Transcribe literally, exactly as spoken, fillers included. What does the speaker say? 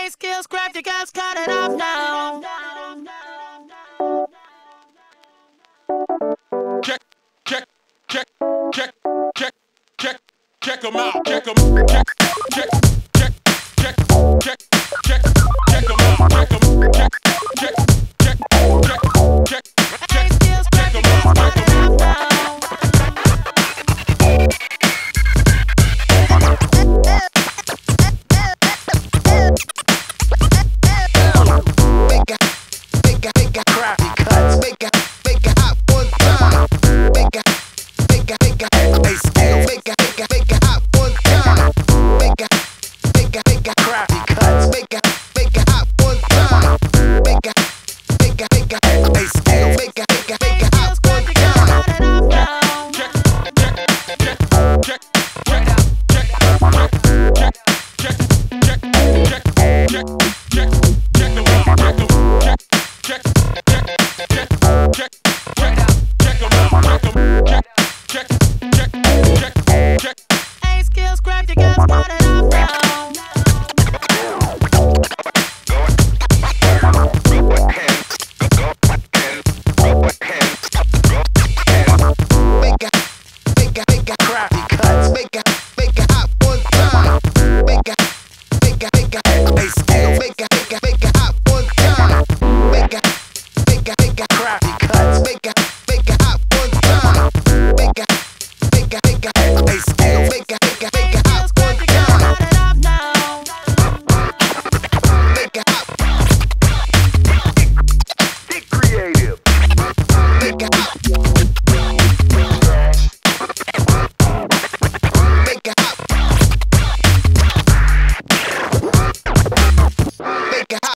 A skills, grab your guts, cut it off now. Check, check, check, check, check, check, check them out. Check them, check, check, check, check, check, check, check them out. Check them, check, check, check, check, check, check, skills, grab your guts, cut it off now. check, check, check them out. Check them.